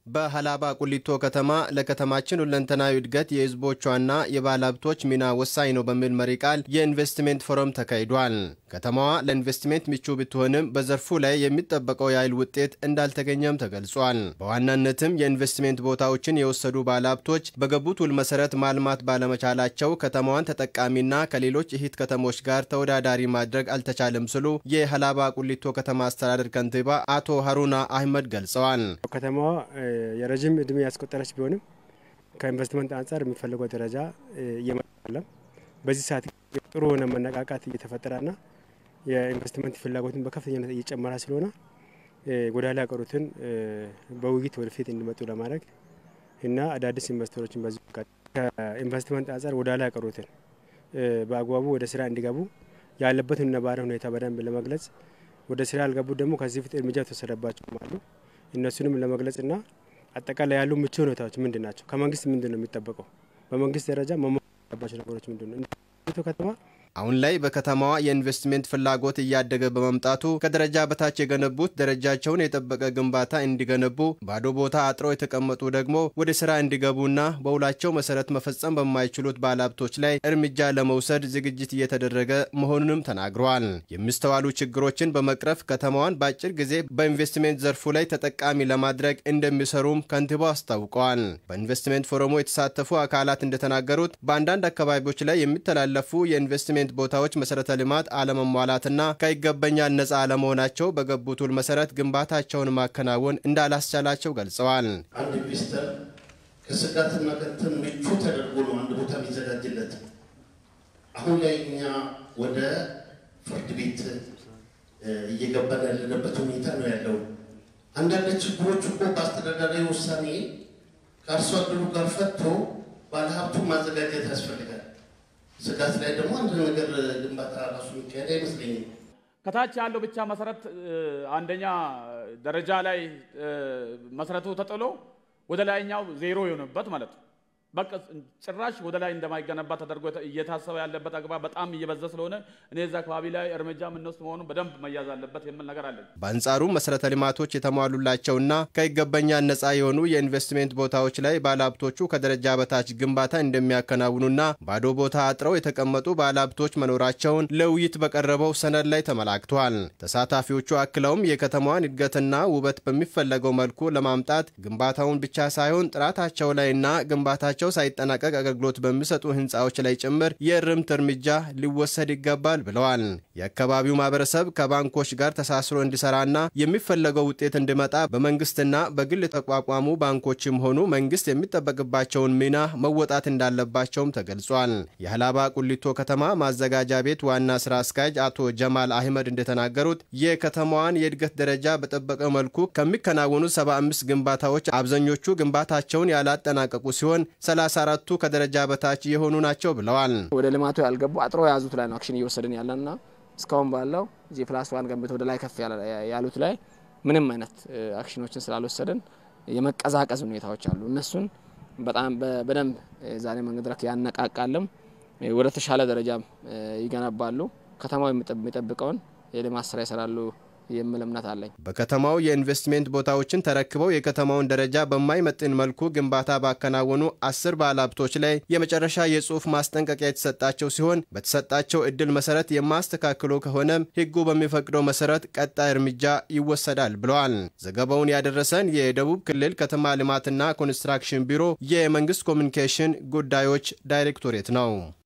በሐላባ ቁሊቶ ከተማ ለከተማችን ሁለንተናዊ እድገት የህዝቦቿና የባለሀብቶች ሚና ወሳኝ ነው በሚል መሪ ቃል የኢንቨስትመንት ፎረም ተካሂዷል። ከተማዋ ለኢንቨስትመንት ምቹ ብትሆንም በዘርፉ ላይ የሚጠበቀው የኃይል ውጤት እንዳልተገኘም ተገልጿል። በዋናነትም የኢንቨስትመንት ቦታዎችን የወሰዱ ባለሀብቶች በገቡት ውል መሰረት ማልማት ባለመቻላቸው ከተማዋን ተጠቃሚና ከሌሎች እህት ከተሞች ጋር ተወዳዳሪ ማድረግ አልተቻለም ሲሉ የሐላባ ቁሊቶ ከተማ አስተዳደር ከንቲባ አቶ ሀሩና አህመድ ገልጸዋል። ከተማዋ የረጅም እድሜ ያስቆጠረች ቢሆንም ከኢንቨስትመንት አንፃር የሚፈልገው ደረጃ እየመጣለም በዚህ ሰዓት ጥሩ ሆነ መነቃቃት እየተፈጠረና የኢንቨስትመንት ፍላጎትን በከፍተኛ ሁኔታ እየጨመረ ስለሆነ ጎዳላ ያቀሩትን በውይይት ወደፊት እንዲመጡ ለማድረግ እና አዳዲስ ኢንቨስተሮችን በዚህ ከኢንቨስትመንት አንፃር ጎዳላ ያቀሩትን በአግባቡ ወደ ስራ እንዲገቡ ያለበትን ነባራዊ ሁኔታ በደንብ ለመግለጽ ወደ ስራ ያልገቡ ደግሞ ከዚህ ፊት እርምጃ ተወሰደባቸው አሉ። እነሱንም ለመግለጽና አጠቃላይ ያሉ ምቹ ሁኔታዎች ምንድናቸው? ከመንግስት ምንድነው የሚጠበቀው? በመንግስት ደረጃ መመሪያባቸው ነገሮች ምንድነው? ከተማ አሁን ላይ በከተማዋ የኢንቨስትመንት ፍላጎት እያደገ በመምጣቱ ከደረጃ በታች የገነቡት ደረጃቸውን የጠበቀ ግንባታ እንዲገነቡ፣ ባዶ ቦታ አጥረው የተቀመጡ ደግሞ ወደ ስራ እንዲገቡና በውላቸው መሰረት መፈጸም በማይችሉት ባለሀብቶች ላይ እርምጃ ለመውሰድ ዝግጅት እየተደረገ መሆኑንም ተናግረዋል። የሚስተዋሉ ችግሮችን በመቅረፍ ከተማዋን በአጭር ጊዜ በኢንቨስትመንት ዘርፉ ላይ ተጠቃሚ ለማድረግ እንደሚሰሩም ከንቲባው አስታውቀዋል። በኢንቨስትመንት ፎረሙ የተሳተፉ አካላት እንደተናገሩት በአንዳንድ አካባቢዎች ላይ የሚተላለፉ የኢንቨስትመንት ቦታዎች መሰረተ ልማት አለመሟላትና ከይገባኛል ነፃ አለመሆናቸው በገቡት ውል መሰረት ግንባታቸውን ማከናወን እንዳላስቻላቸው ገልጸዋል። አንድ ኢንቨስተር ከስጋትና ከንትን ምቹ ተደርጎ ነው አንድ ቦታ የሚዘጋጅለት። አሁን ላይ እኛ ወደ ፍርድ ቤት እየገባን ያለንበት ሁኔታ ነው ያለው። አንዳንድ ችግሮች እኮ በአስተዳደራዊ ውሳኔ ከአርሶ አደሩ ጋር ፈቶ ባለሀብቱ ማዘጋጀት ያስፈልጋል። ስጋት ላይ ደግሞ አንድ ነገር ግንባታ ራሱ የሚካሄድ አይመስለኝም። ከታች ያለው ብቻ መሰረት አንደኛ ደረጃ ላይ መሰረቱ ተጥሎ ወደ ላይኛው ዜሮ የሆነበት ማለት ነው። በቃ ጭራሽ ወደ ላይ እንደማይገነባ ተደርጎ እየታሰበ ያለበት አግባብ በጣም እየበዛ ስለሆነ እኔ እዛ አካባቢ ላይ እርምጃ የምንወስድ መሆኑን በደንብ መያዝ አለበት የሚል ነገር አለ። በአንጻሩ መሰረተ ልማቶች የተሟሉላቸውና ከይገባኛል ነፃ የሆኑ የኢንቨስትመንት ቦታዎች ላይ ባለሀብቶቹ ከደረጃ በታች ግንባታ እንደሚያከናውኑና ባዶ ቦታ አጥረው የተቀመጡ ባለሀብቶች መኖራቸውን ለውይይት በቀረበው ሰነድ ላይ ተመላክቷል። ተሳታፊዎቹ አክለውም የከተማዋን እድገትና ውበት በሚፈለገው መልኩ ለማምጣት ግንባታውን ብቻ ሳይሆን ጥራታቸው ላይና ግንባታ ሳይጠናቀቅ አገልግሎት በሚሰጡ ህንጻዎች ላይ ጭምር የእርምት እርምጃ ሊወሰድ ይገባል ብለዋል። የአካባቢው ማህበረሰብ ከባንኮች ጋር ተሳስሮ እንዲሰራና የሚፈለገው ውጤት እንዲመጣ በመንግስትና በግል ተቋቋሙ ባንኮችም ሆኑ መንግስት የሚጠበቅባቸውን ሚና መወጣት እንዳለባቸውም ተገልጿል። የሐላባ ቁሊቶ ከተማ ማዘጋጃ ቤት ዋና ስራ አስኪያጅ አቶ ጀማል አህመድ እንደተናገሩት የከተማዋን የእድገት ደረጃ በጠበቀ መልኩ ከሚከናወኑ 75 ግንባታዎች አብዛኞቹ ግንባታቸውን ያላጠናቀቁ ሲሆን 34ቱ ከደረጃ በታች የሆኑ ናቸው ብለዋል። ወደ ልማቱ ያልገቡ አጥሮ ያዙት ላይ ነው አክሽን እየወሰደን ያለና እስካሁን ባለው G+1 ገንብቶ ወደ ላይ ከፍ ያሉት ላይ ምንም አይነት አክሽኖችን ስላልወሰደን የመቀዛቀዝ ሁኔታዎች አሉ። እነሱን በጣም በደንብ ዛሬ መንገድራክ ያነቃቃለም ወደ ተሻለ ደረጃ ይገነባሉ። ከተማው የሚጠብቀውን የልማት ስራ ይሰራሉ የሚል እምነት አለኝ። በከተማው የኢንቨስትመንት ቦታዎችን ተረክበው የከተማውን ደረጃ በማይመጥን መልኩ ግንባታ ባከናወኑ 10 ባለሀብቶች ላይ የመጨረሻ የጽሁፍ ማስጠንቀቂያ የተሰጣቸው ሲሆን በተሰጣቸው እድል መሰረት የማስተካከሉ ከሆነ ህጉ በሚፈቅደው መሰረት ቀጣይ እርምጃ ይወሰዳል ብለዋል። ዘገባውን ያደረሰን የደቡብ ክልል ከተማ ልማትና ኮንስትራክሽን ቢሮ የመንግስት ኮሙኒኬሽን ጉዳዮች ዳይሬክቶሬት ነው።